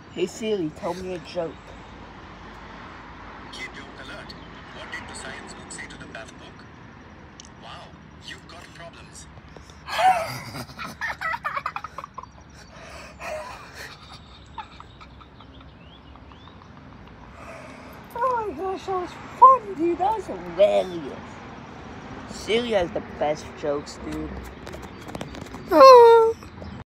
Hey Siri, tell me a joke. Kid joke alert. What did the science book say to the math book? Wow, you've got problems. Oh my gosh, that was funny, dude. That was hilarious. Siri has the best jokes, dude.